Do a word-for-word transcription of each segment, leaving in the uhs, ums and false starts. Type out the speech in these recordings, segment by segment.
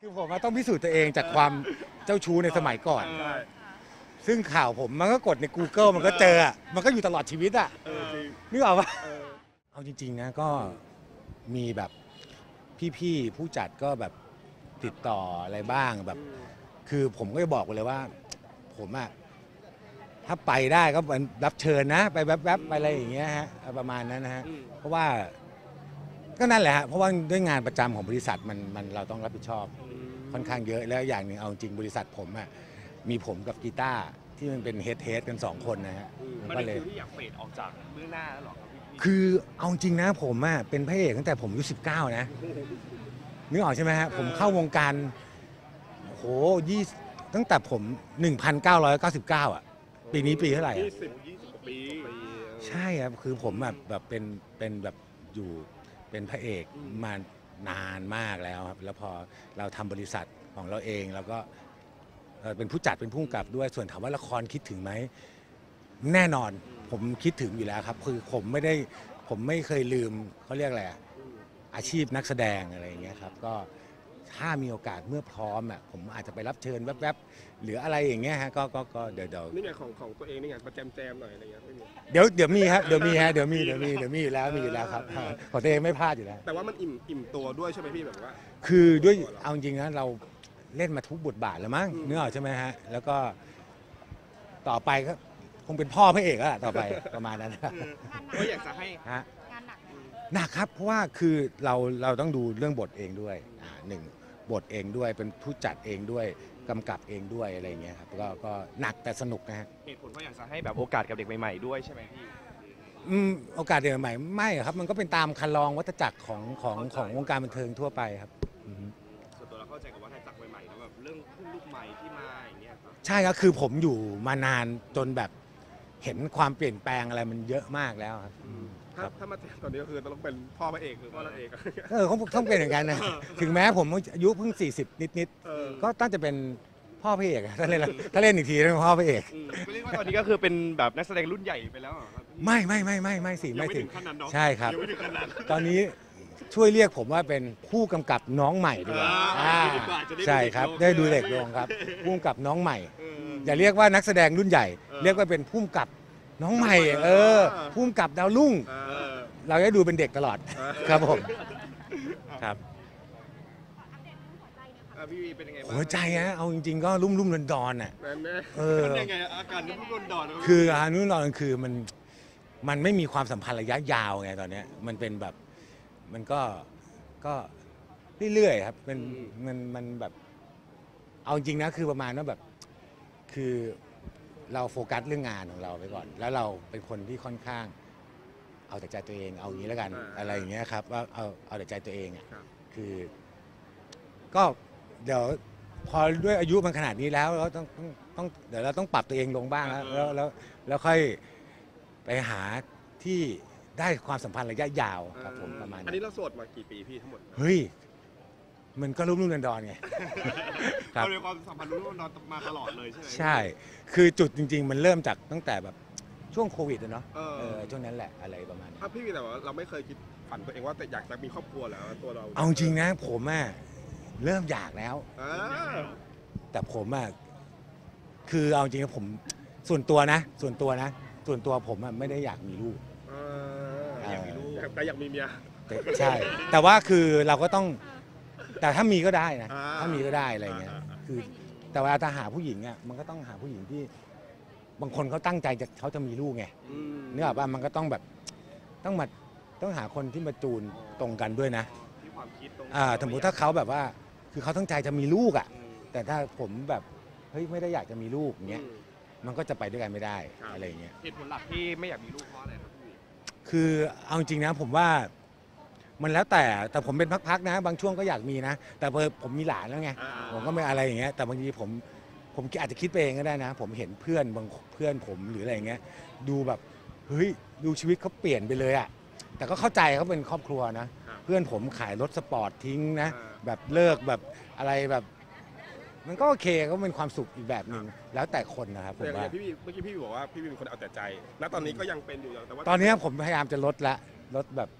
คือผมต้องพิสูจน์ตัวเองจากความเจ้าชู้ในสมัยก่อนซึ่งข่าวผมมันก็กดใน Google มันก็เจอมันก็อยู่ตลอดชีวิตอ่ะนึกออกปะเอาจริงๆนะก็มีแบบพี่ๆผู้จัดก็แบบติดต่ออะไรบ้างแบบคือผมก็จะบอกไปเลยว่าผมอะถ้าไปได้ก็รับเชิญนะไปแวบๆไปอะไรอย่างเงี้ยฮะประมาณนั้นนะฮะเพราะว่าก็นั่นแหละฮะเพราะว่าด้วยงานประจำของบริษัทมันมันเราต้องรับผิดชอบค่อนข้างเยอะแล้วอย่างหนึ่งเอาจริงบริษัทผมอะมีผมกับกีตาร์ที่มันเป็นเฮดเฮดกันสองคนนะฮะมันก็เลยที่อยากเฟดออกจากเบื้องหน้าแล้วหรอครับพี่คือเอาจริงนะผมอะเป็นพระเอกตั้งแต่ผมอายุสิบเก้านะนึกออกใช่ไหมฮะผมเข้าวงการโหยี่ตั้งแต่ผมหนึ่งพันเก้าร้อยเก้าสิบเก้าอ่ะปีนี้ปีเท่าไหร่ยี่สิบยี่สิบปีใช่ครับคือผมแบบแบบเป็นเป็นแบบอยู่เป็นพระเอกมานานมากแล้วครับแล้วพอเราทำบริษัทของเราเองแล้วก็เป็นผู้จัดเป็นผู้กำกับด้วยส่วนถามว่าละครคิดถึงไหมแน่นอนผมคิดถึงอยู่แล้วครับคือผมไม่ได้ผมไม่เคยลืมเขาเรียกอะไรอาชีพนักแสดงอะไรอย่างเงี้ยครับก็ถ้ามีโอกาสเมื่อพร้อมอ่ะผมอาจจะไปรับเชิญแวบๆหรืออะไรอย่างเงี้ยฮะก็ก็ก็เดี๋ยวเดี๋ยวนี่ไงของของตัวเองนี่ไงประแจมแจมหน่อยอะไรเงี้ยไม่มีเดี๋ยวเดี๋ยวมีครับเดี๋ยวมีฮะเดี๋ยวมีเดี๋ยวมีเดี๋ยวมีอยู่แล้วมีอยู่แล้วครับของตัวเองไม่พลาดอยู่แล้วแต่ว่ามันอิ่มอิ่มตัวด้วยใช่ไหมพี่แบบว่าคือด้วยเอาจริงนะเราเล่นมาทุกบทบาทแล้วมั้งเนื้อออกใช่ไหมฮะแล้วก็ต่อไปก็คงเป็นพ่อพระเอกแล้วต่อไปประมาณนั้นก็อยากจะให้ฮะงานหนักหนักครับเพราะว่าคือเราเราต้องดูเรื่องบทเองด้วยหนึ่งบทเองด้วยเป็นผู้จัดเองด้วยกำกับเองด้วยอะไรเงี้ยครับก็ก็หนักแต่สนุกนะฮะเหตุผลเพราะอยากจะให้แบบโอกาสกับเด็กใหม่ๆด้วยใช่ไหมพี่อืมโอกาสเด็กใหม่ไม่ครับมันก็เป็นตามคันลองวัฏจักรของของของวงการบันเทิงทั่วไปครับส่วนตัวเราเข้าใจกับวัฏจักรใหม่ๆแล้วแบบเรื่องขึ้นลูกใหม่ที่มาอย่างเงี้ยครับใช่ครับคือผมอยู่มานานจนแบบเห็นความเปลี่ยนแปลงอะไรมันเยอะมากแล้วครับถ้าถ้ามาตอนนี้ก็คือต้องเป็นพ่อพระเอกหรือพ่อนางเอกเออเขาต้องเป็นอย่างนั้นนะถึงแม้ผมอายุเพิ่งสี่สิบนิดๆก็ตั้งจะเป็นพ่อพระเอกถ้าเล่นถ้าเล่นอีกทีต้องพ่อพระเอกก็เรียกว่าตอนนี้ก็คือเป็นแบบนักแสดงรุ่นใหญ่ไปแล้วไม่ไม่ไม่ไม่ไม่สิไม่ถึงใช่ครับยังไม่ถึงขนาดตอนนี้ช่วยเรียกผมว่าเป็นผู้กำกับน้องใหม่ดีกว่าใช่ครับได้ดูเด็กลงครับผู้กำกับน้องใหม่อย่าเรียกว่านักแสดงรุ่นใหญ่เรียกว่าเป็นผู้กำกับน้องใหม่เออผู้กำกับดาวรุ่งเราจะดูเป็นเด็กตลอดครับผมครับพี่วีเป็นยังไงบ้างหัวใจนะเอาจริงๆก็รุ่มรุ่มดอนดอนอ่ะเออยังไงอาการรุ่มรุ่มดอนคืออารุ่มดอนคือมันมันไม่มีความสัมพันธ์ระยะยาวไงตอนนี้มันเป็นแบบมันก็ก็เรื่อยๆครับเป็นมันมันแบบเอาจริงนะคือประมาณว่าแบบคือเราโฟกัสเรื่องงานของเราไปก่อนแล้วเราเป็นคนที่ค่อนข้างเอาแต่ใจตัวเองเอาอย่างนี้แล้วกันอะไรอย่างเงี้ยครับว่าเอาเอาแต่ใจตัวเองอ่ะคือก็เดี๋ยวพอด้วยอายุมันขนาดนี้แล้วเราต้องต้องต้องเดี๋ยวเราต้องปรับตัวเองลงบ้างแล้วแล้วแล้วแล้วค่อยไปหาที่ได้ความสัมพันธ์ระยะยาวครับผมประมาณอันนี้เราโสดมากี่ปีพี่ทั้งหมดเฮ้ยมันก็รุ่มรุ่มดอนๆไงเราในความสัมพันธ์รุ่มรุ่มดอนมาตลอดเลยใช่ไหมใช่คือจุดจริงๆมันเริ่มจากตั้งแต่แบบช่วงโควิดเนาะเออช่วงนั้นแหละอะไรประมาณนี้ถ้าพี่แต่ว่าเราไม่เคยคิดฝันตัวเองว่าแต่อยากจะมีครอบครัวแล้วตัวเราเอาจริงนะผมอ่ะเริ่มอยากแล้วแต่ผมอ่ะคือเอาจริงๆผมส่วนตัวนะส่วนตัวนะส่วนตัวผมอ่ะไม่ได้อยากมีลูกอยากมีลูกแต่อยากมีเมียใช่แต่ว่าคือเราก็ต้องแต่ถ้ามีก็ได้นะถ้ามีก็ได้อะไรเงี้ยคือแต่เวลาจะหาผู้หญิงอ่ะมันก็ต้องหาผู้หญิงที่บางคนเขาตั้งใจจะเขาจะมีลูกไงเนื้อป่ะมันก็ต้องแบบต้องมาต้องหาคนที่มาจูนตรงกันด้วยนะอ่าสมมติถ้าเขาแบบว่าคือเขาตั้งใจจะมีลูกอ่ะแต่ถ้าผมแบบเฮ้ยไม่ได้อยากจะมีลูกเงี้ยมันก็จะไปด้วยกันไม่ได้อะไรเงี้ยเหตุผลหลักที่ไม่อยากมีลูกเพราะอะไรครับพี่คือเอาจริงนะผมว่ามันแล้วแต่แต่ผมเป็นพักๆนะบางช่วงก็อยากมีนะแต่พอผมมีหลานแล้วไงผมก็ไม่อะไรอย่างเงี้ยแต่บางทีผมผมอาจจะคิดไปเองก็ได้นะผมเห็นเพื่อนบางเพื่อนผมหรืออะไรอย่างเงี้ยดูแบบเฮ้ยดูชีวิตเขาเปลี่ยนไปเลยอ่ะแต่ก็เข้าใจเขาเป็นครอบครัวนะเพื่อนผมขายรถสปอร์ตทิ้งนะแบบเลิกแบบอะไรแบบมันก็โอเคก็เป็นความสุขอีกแบบหนึ่งแล้วแต่คนนะครับผมว่าพี่เมื่อกี้พี่บอกว่าพี่เป็นคนเอาแต่ใจแล้วตอนนี้ก็ยังเป็นอยู่แต่ว่าตอนนี้ผมพยายามจะลดละลดแบบ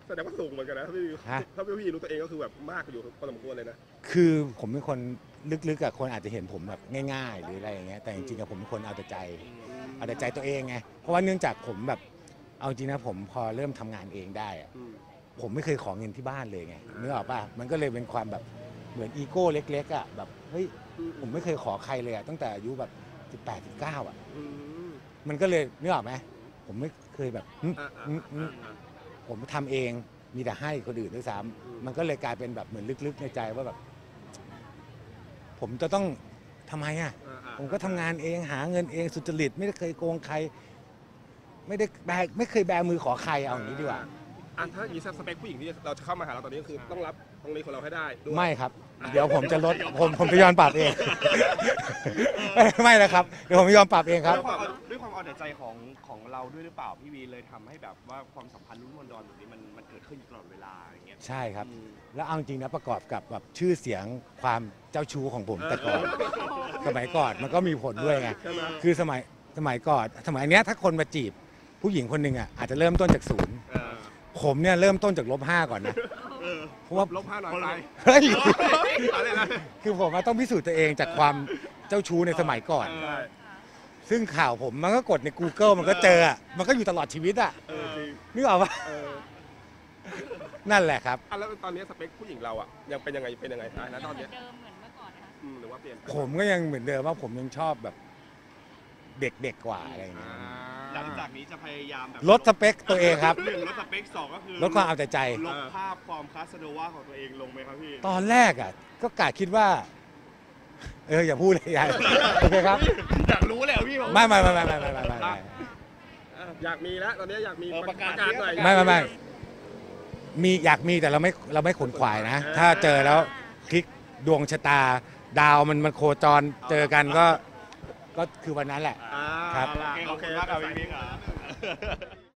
แสดงว่าสูงเหมือนกันนะถ้าพี่ฮะถ้าพี่รู้ตัวเองก็คือแบบมากอยู่พอสมควรเลยนะคือผมเป็นคนลึกๆอะคนอาจจะเห็นผมแบบง่ายๆ หรืออะไรอย่างเงี้ยแต่จริงๆอะผมเป็นคนเอาแต่ใจเอาแต่ใจตัวเองไงเพราะว่าเนื่องจากผมแบบเอาจริงนะผมพอเริ่มทำงานเองได้อะอืมผมไม่เคยขอเงินที่บ้านเลยไงนึกออกป่ะมันก็เลยเป็นความแบบเหมือนอีโก้เล็กๆอะแบบเฮ้ยผมไม่เคยขอใครเลยอะตั้งแต่อายุแบบสิบแปด สิบเก้าอะอืมมันก็เลยนึกออกไหมผมไม่เคยแบบหึอ่าหึหึอ่าอ่าผมทำเองมีแต่ให้คนอื่นด้วยซ้อืมำมันก็เลยกลายเป็นแบบเหมือนลึกๆในใจว่าแบบ ผมจะต้องทำไมอ่ะอ่าอ่าผมก็ทำงานเองหาเงินเองสุจริตไม่ได้เคยโกงใคร ไม่ได้แบกไม่เคยแบมือขอใครเอาอย่างนี้ดีกว่าอ่ะถ้าอย่างนี้สเปคผู้หญิงที่เราจะเข้ามาหาเราตอนนี้ก็คือต้องรับตรงนี้ของเราให้ได้ด้วยไม่ครับ เดี๋ยวผมจะลดผมผมจะยอมปรับเอง ไม่ไม่แล้วครับเดี๋ยวผมจะยอมปรับเองครับด้วยความเอาด้วยความเอาแต่ใจของของเราด้วยหรือเปล่าพี่วีเลยทำให้แบบว่าความสัมพันธ์รุ่นมนดอนแบบนี้มันมันเกิดขึ้นอยู่ตลอดเวลาอย่างเงี้ยใช่ครับอืมแล้วเอาจริงนะประกอบกับแบบชื่อเสียงความเจ้าชู้ของผมแต่ก่อน สมัยก่อนมันก็มีผลด้วยไงใช่ไหมคือสมัยสมัยก่อนสมัยเนี้ยถ้าคนมาจีบผู้หญิงคนหนึ่งอ่ะอาจจะเริ่มต้นจากศูนย์เออผมเนี่ยเริ่มต้นจากลบห้าก่อนนะเออเพราะว่าลบห้าหน่อยไปเฮ้ยอะไรนะคือผมอะต้องพิสูจน์ตัวเองจากความเจ้าชู้ในสมัยก่อนใช่ซึ่งข่าวผมมันก็กดใน Google มันก็เจออะมันก็อยู่ตลอดชีวิตอ่ะเออจริงนึกออกปะเออนั่นแหละครับอ่ะแล้วตอนนี้สเปคผู้หญิงเราอ่ะยังเป็นยังไงเป็นยังไงนะตอนเหมืเนี้อย นเดิมเหมือนเมื่อก่อนนะคะอืมหรือว่าเปลี่ยนผมก็ยังเหมือนเดิมว่าผมยังชอบแบบเด็กๆกว่าอะไรอย่างเงี้ยหลังจากนี้จะพยายามแบบลดสเปคตัวเองครับหนึ่งลดสเปคสองก็คือลดความเอาแต่ใจลบภาพความคาสโนวาของตัวเองลงไหมครับพี่ตอนแรกอ่ะ ก็กะคิดว่า เอออย่าพูดเลยยายโอเคครับอยากรู้เลยอะพี่ผมไม่ไม่ไม่ไม่ไม่ไม่ไม่ไม่ไม่อยากมีแล้วตอนนี้อยากมีเออประกาศหน่อยไม่ไม่ไม่มีอยากมีแต่เราไม่เราไม่ขนขวายนะ ถ้าเจอแล้วคลิกดวงชะตา ดาวมันมันโคจรเจอกันก็ ก็คือวันนั้นแหละอ่าครับเอาล่ะโอเคขอบคุณมากครับพี่บิ๊กครับ